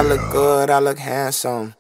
look good, I look handsome.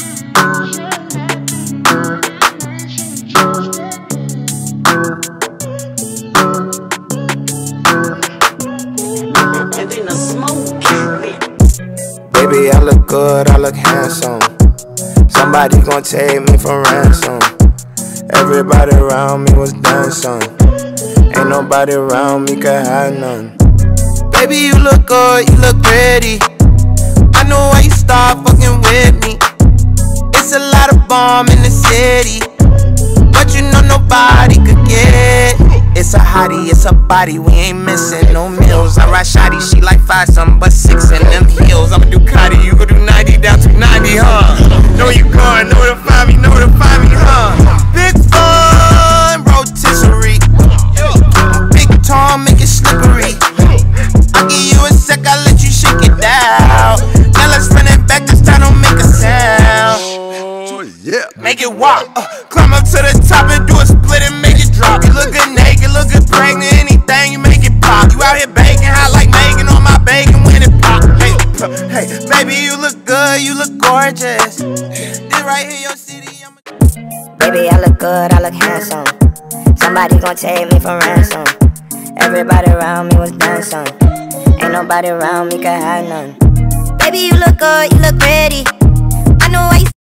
Baby, I look good, I look handsome. Somebody gon' take me for ransom. Everybody around me was dancing. Ain't nobody around me could hide none. Baby, you look good, you look pretty. I know why you start fucking with me. It's a lot of bomb in the city, but you know nobody could get. It's a hottie, it's a body, we ain't missing no meals. I ride shotty, she like 5 something but 6 in them heels. I'ma do Ducati, you gon' do 90 down to 90, huh? Know you going, know to find me, huh? Big fun, rotisserie. Big tall, make it slippery. I'll give you a sec, I'll let you shake it down. Now let's run it back, this time don't make a sound. Yeah. Make it walk, climb up to the top and do a split and make it drop. You look good naked, look good pregnant, anything you make it pop. You out here baking hot like Megan on my bacon when it pop. Hey, baby, you look good, you look gorgeous. This right here, your city. Baby, I look good, I look handsome. Somebody gon' take me for ransom. Everybody around me was dancing. Ain't nobody around me could hide none. Baby, you look good, you look pretty. I know why you